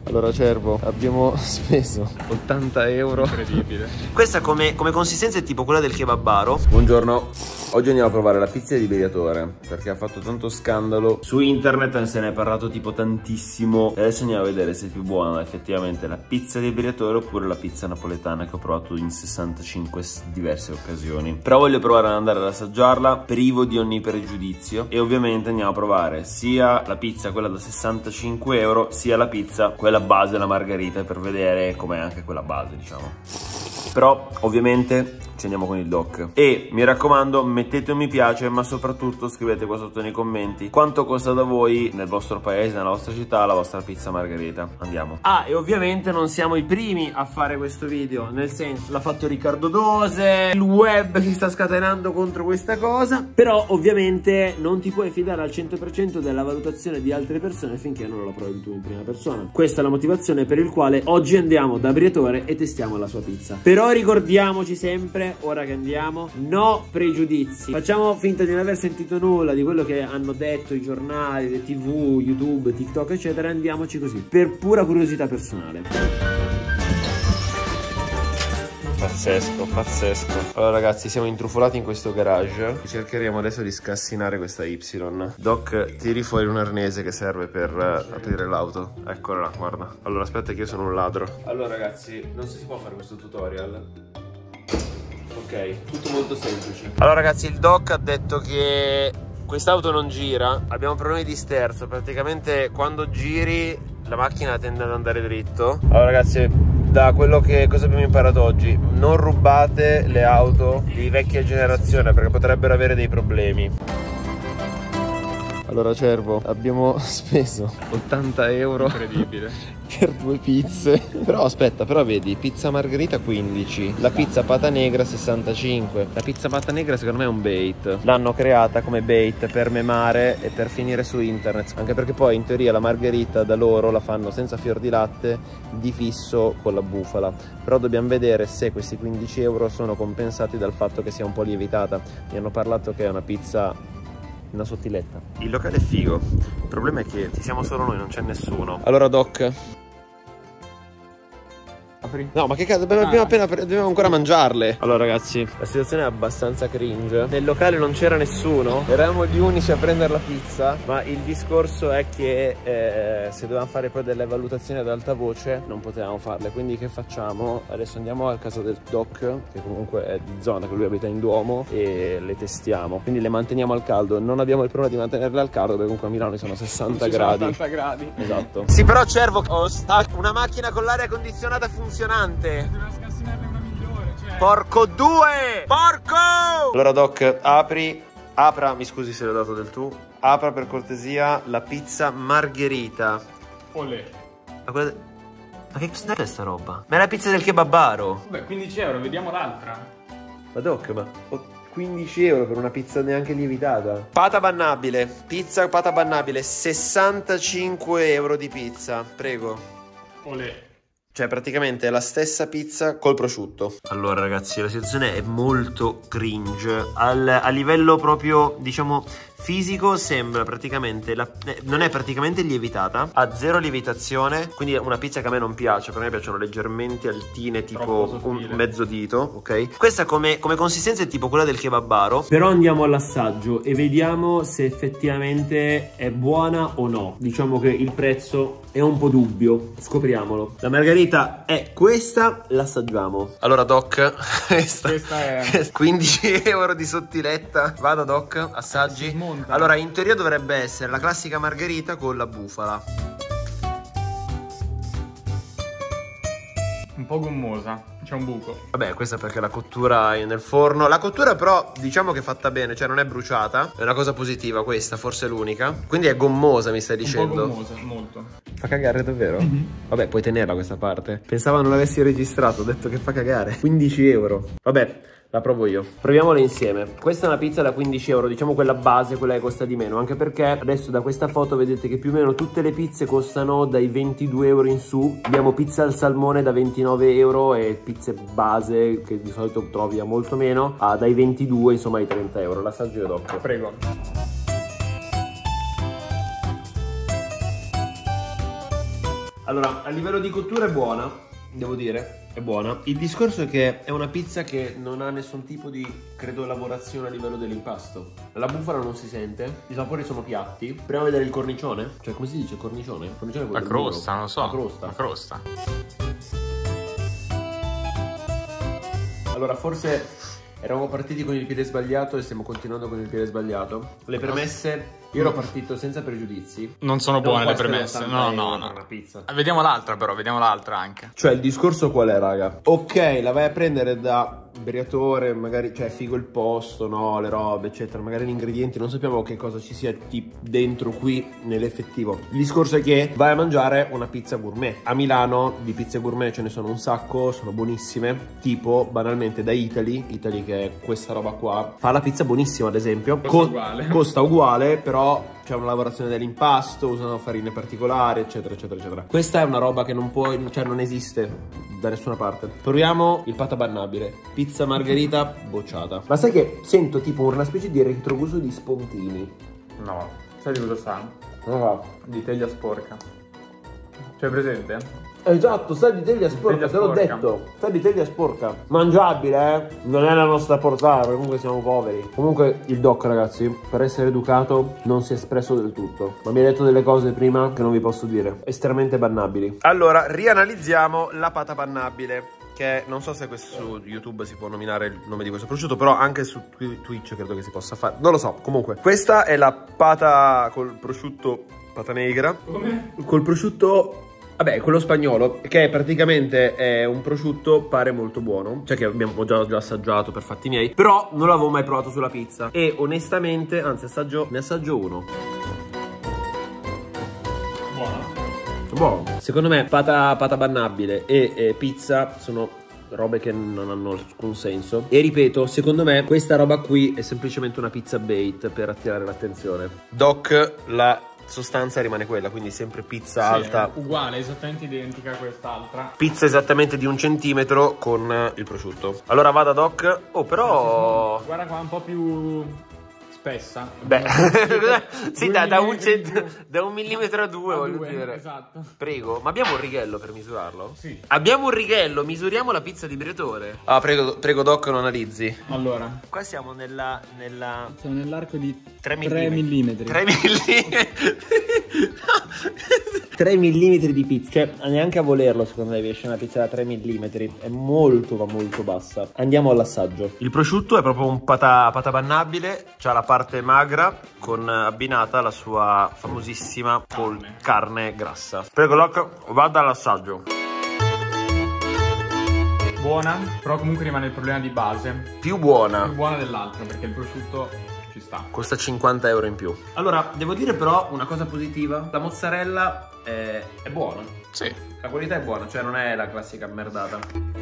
Allora Cervo, abbiamo speso 80 euro. Incredibile. Questa come consistenza è tipo quella del kebabaro. Buongiorno. Oggi andiamo a provare la pizza di Briatore, perché ha fatto tanto scandalo su internet, se ne è parlato tipo tantissimo. E adesso andiamo a vedere se è più buona effettivamente la pizza di Briatore oppure la pizza napoletana, che ho provato in 65 diverse occasioni. Però voglio provare ad andare ad assaggiarla privo di ogni pregiudizio. E ovviamente andiamo a provare sia la pizza quella da 65 euro, sia la pizza quella base, la margherita, per vedere com'è anche quella base, diciamo. Però ovviamente ci andiamo con il doc. E mi raccomando, mettete un mi piace, ma soprattutto scrivete qua sotto nei commenti quanto costa da voi nel vostro paese, nella vostra città, la vostra pizza margherita. Andiamo. Ah, e ovviamente non siamo i primi a fare questo video, nel senso, l'ha fatto Riccardo Dose, il web si sta scatenando contro questa cosa. Però ovviamente non ti puoi fidare al 100% della valutazione di altre persone finché non la provi tu in prima persona. Questa è la motivazione per il quale oggi andiamo da Briatore e testiamo la sua pizza. Però ricordiamoci sempre, ora che andiamo, no pregiudizi. Facciamo finta di non aver sentito nulla di quello che hanno detto i giornali, le TV, YouTube, TikTok eccetera. Andiamoci così, per pura curiosità personale. Pazzesco, pazzesco. Allora ragazzi, siamo intrufolati in questo garage. Cercheremo adesso di scassinare questa Y. Doc, tiri fuori un arnese che serve per aprire l'auto. Eccola là, guarda. Allora aspetta che io sono un ladro. Allora ragazzi, non si può fare questo tutorial. Ok, tutto molto semplice. Allora ragazzi, il doc ha detto che quest'auto non gira. Abbiamo problemi di sterzo. Praticamente quando giri la macchina tende ad andare dritto. Allora ragazzi, da quello che cosa abbiamo imparato oggi, non rubate le auto di vecchia generazione perché potrebbero avere dei problemi. Allora Cervo, abbiamo speso 80 euro. Incredibile. Per due pizze. Però aspetta, però vedi, pizza margherita 15, la pizza pata negra 65. La pizza pata negra secondo me è un bait. L'hanno creata come bait per memare e per finire su internet. Anche perché poi in teoria la margherita da loro la fanno senza fior di latte, di fisso con la bufala. Però dobbiamo vedere se questi 15 euro sono compensati dal fatto che sia un po' lievitata. Mi hanno parlato che è una pizza, una sottiletta. Il locale è figo, il problema è che ci siamo solo noi, non c'è nessuno. Allora Doc, apri? No, ma che cazzo, dobbiamo ancora mangiarle. Allora ragazzi, la situazione è abbastanza cringe. Nel locale non c'era nessuno, eravamo gli unici a prendere la pizza. Ma il discorso è che se dovevamo fare poi delle valutazioni ad alta voce non potevamo farle. Quindi che facciamo? Adesso andiamo a casa del doc, che comunque è di zona, che lui abita in Duomo, e le testiamo. Quindi le manteniamo al caldo. Non abbiamo il problema di mantenerle al caldo perché comunque a Milano sono 60 gradi. 60 gradi. Esatto. Sì, però Cervo, una macchina con l'aria condizionata funzionante. Doveva scassinarne una migliore, cioè. Porco due! Porco! Allora Doc, apra, mi scusi se le ho dato del tu. Apra per cortesia la pizza margherita. Olè. Ma che cos'è questa roba? Ma è la pizza del kebabaro. Vabbè, 15 euro, vediamo l'altra. Ma Doc, ma 15 euro per una pizza neanche lievitata. Pata bannabile, pizza pata bannabile, 65 euro di pizza, prego. Olè. Cioè praticamente è la stessa pizza col prosciutto. Allora ragazzi, la situazione è molto cringe. A livello proprio, diciamo, fisico sembra praticamente non è praticamente lievitata, ha zero lievitazione, quindi è una pizza che a me non piace, per me piacciono leggermente altine, tipo un mezzo dito, ok? Questa come consistenza è tipo quella del kebabaro. Però andiamo all'assaggio e vediamo se effettivamente è buona o no. Diciamo che il prezzo è un po' dubbio, scopriamolo. La margherita è questa, l'assaggiamo. Allora Doc, questa è 15 euro di sottiletta. Vado Doc, assaggi. Allora in teoria dovrebbe essere la classica margherita con la bufala. Un po' gommosa, c'è un buco. Vabbè, questa perché la cottura è nel forno. La cottura però diciamo che è fatta bene, cioè non è bruciata. È una cosa positiva questa, forse è l'unica. Quindi è gommosa, mi stai dicendo? Un po' gommosa, molto. Fa cagare davvero? Vabbè, puoi tenerla questa parte. Pensavo non l'avessi registrato, ho detto che fa cagare. 15 euro. Vabbè, la provo io. Proviamola insieme. Questa è una pizza da 15 euro, diciamo quella base, quella che costa di meno. Anche perché adesso da questa foto vedete che più o meno tutte le pizze costano dai 22 euro in su. Abbiamo pizza al salmone da 29 euro e pizze base che di solito trovi a molto meno, dai 22 insomma ai 30 euro. L'assaggio io dopo. Prego. Allora, a livello di cottura è buona, devo dire, è buona. Il discorso è che è una pizza che non ha nessun tipo di, credo, lavorazione a livello dell'impasto. La bufala non si sente, i sapori sono piatti. Proviamo a vedere il cornicione. Cioè, come si dice cornicione? Il cornicione è La quello crosta, non lo so. La crosta. La crosta. Allora, forse eravamo partiti con il piede sbagliato e stiamo continuando con il piede sbagliato. Le premesse, io ero partito senza pregiudizi. Non sono buone le costerà premesse. 80 No, euro no, per no. una pizza. Vediamo l'altra però, vediamo l'altra anche. Cioè, il discorso qual è, raga? Ok, la vai a prendere da Briatore, magari, cioè, figo il posto, no, le robe, eccetera. Magari gli ingredienti, non sappiamo che cosa ci sia dentro qui nell'effettivo. Il discorso è che vai a mangiare una pizza gourmet. A Milano di pizze gourmet ce ne sono un sacco, sono buonissime. Tipo, banalmente, da Italy, che è questa roba qua, fa la pizza buonissima, ad esempio. Costa uguale, però c'è una lavorazione dell'impasto, usano farine particolari, eccetera, eccetera, eccetera. Questa è una roba che non puoi, cioè non esiste da nessuna parte. Proviamo il pata bannabile. Pizza margherita bocciata. Ma sai che sento tipo una specie di retrogusto di spontini? No, sai di cosa sa? No. Di teglia sporca. C'è presente? Esatto, sa di teglia sporca, te l'ho detto. Sa di teglia sporca. Mangiabile, eh? Non è la nostra portata, perché comunque siamo poveri. Comunque il doc, ragazzi, per essere educato, non si è espresso del tutto. Ma mi ha detto delle cose prima che non vi posso dire. Estremamente bannabili. Allora, rianalizziamo la pata bannabile, che non so se questo su YouTube si può nominare il nome di questo prosciutto, però anche su Twitch credo che si possa fare. Non lo so, comunque. Questa è la pata col prosciutto, pata negra. Come? Col prosciutto... Vabbè, quello spagnolo, che praticamente è un prosciutto, pare molto buono. Cioè che abbiamo già assaggiato per fatti miei. Però non l'avevo mai provato sulla pizza. E onestamente, anzi ne assaggio uno. Buono. Secondo me pata bannabile e pizza sono robe che non hanno alcun senso. E ripeto, secondo me questa roba qui è semplicemente una pizza bait per attirare l'attenzione. Doc, la sostanza rimane quella, quindi sempre pizza alta, uguale, esattamente identica a quest'altra. pizza esattamente di 1 centimetro con il prosciutto. Allora vada, Doc. Oh, però guarda qua, un po' più spessa. beh, sì, da 1 millimetro a 2, voglio dire. Esatto. Prego, ma abbiamo un righello per misurarlo? Sì. Abbiamo un righello, misuriamo la pizza di Briatore. Ah, prego Doc, non analizzi. Allora, Qua siamo siamo nell'arco di 3 mm. 3 mm. 3 mm di pizza. Cioè, neanche a volerlo, secondo me, riesce una pizza da 3 mm. È molto, ma molto bassa. Andiamo all'assaggio. Il prosciutto è proprio un pata bannabile. C'ha la parte magra con abbinata la sua famosissima carne grassa. Prego, Doc, vada all'assaggio. Buona, però comunque rimane il problema di base. Più buona. Più buona dell'altra, perché il prosciutto ci sta. Costa 50 euro in più. Allora, devo dire però una cosa positiva. La mozzarella è buona. Sì. La qualità è buona, cioè non è la classica merdata.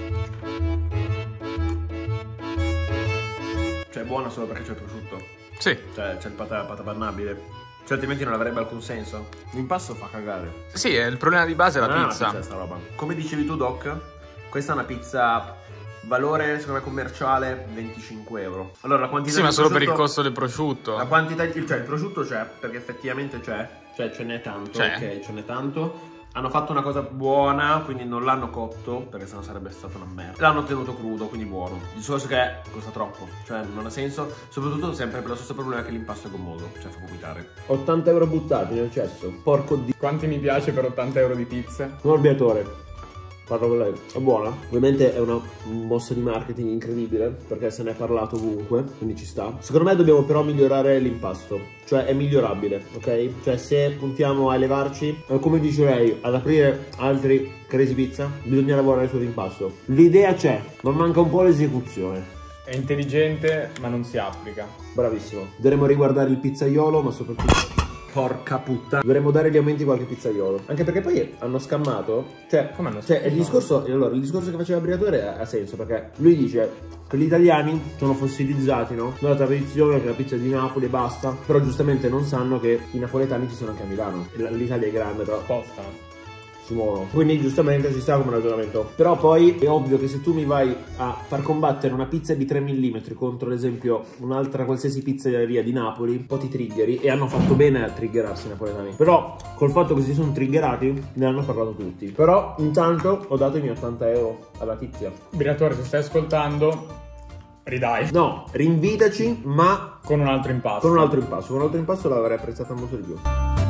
Cioè è buona solo perché c'è il prosciutto. Sì. Cioè c'è il pata bannabile. Cioè altrimenti non avrebbe alcun senso. L'impasto fa cagare. Sì, il problema di base è la Non è pizza. una pizza sta roba. Come dicevi tu, Doc, questa è una pizza valore secondo me commerciale 25 euro. Allora la quantità Sì, ma solo per il costo del prosciutto. La quantità, cioè il prosciutto c'è, perché effettivamente c'è. Cioè ce n'è tanto, ok, ce n'è tanto. Hanno fatto una cosa buona, quindi non l'hanno cotto, perché sennò sarebbe stata una merda. L'hanno tenuto crudo, quindi buono. Il discorso che costa troppo, cioè non ha senso. Soprattutto sempre per lo stesso problema che l'impasto è gommoso, cioè fa vomitare. 80 euro buttati nel cesso. Porco di... Quanti mi piace per 80 euro di pizza? Un arbiatore. Parlo con lei. È buona. Ovviamente è una mossa di marketing incredibile, perché se ne è parlato ovunque, quindi ci sta. Secondo me dobbiamo però migliorare l'impasto. Cioè è migliorabile, ok? Cioè se puntiamo a elevarci, come dice lei, ad aprire altri Crazy Pizza, bisogna lavorare sull'impasto. L'idea c'è, ma manca un po' l'esecuzione. È intelligente, ma non si applica. Bravissimo. Dovremmo riguardare il pizzaiolo, ma soprattutto... Porca puttana. Dovremmo dare gli aumenti a qualche pizzaiolo. Anche perché poi hanno scammato. Cioè, come hanno scammato? Il discorso che faceva Briatore ha senso, perché lui dice che gli italiani sono fossilizzati, no? Nella tradizione che la pizza è di Napoli e basta. Però giustamente non sanno che i napoletani ci sono anche a Milano. L'Italia è grande, però. Spostano. si muovono. Quindi giustamente ci sta come ragionamento. Però poi è ovvio che se tu mi vai a far combattere una pizza di 3 mm contro ad esempio un'altra qualsiasi pizzeria di Napoli, un po' ti triggeri, e hanno fatto bene a triggerarsi i napoletani. Però col fatto che si sono triggerati ne hanno parlato tutti. Però intanto ho dato i miei 80 euro alla tizia. Briatore, se stai ascoltando, ridai. No, rinvitaci, ma Con un altro impasto. con un altro impasto. Con un altro impasto l'avrei apprezzata molto di più.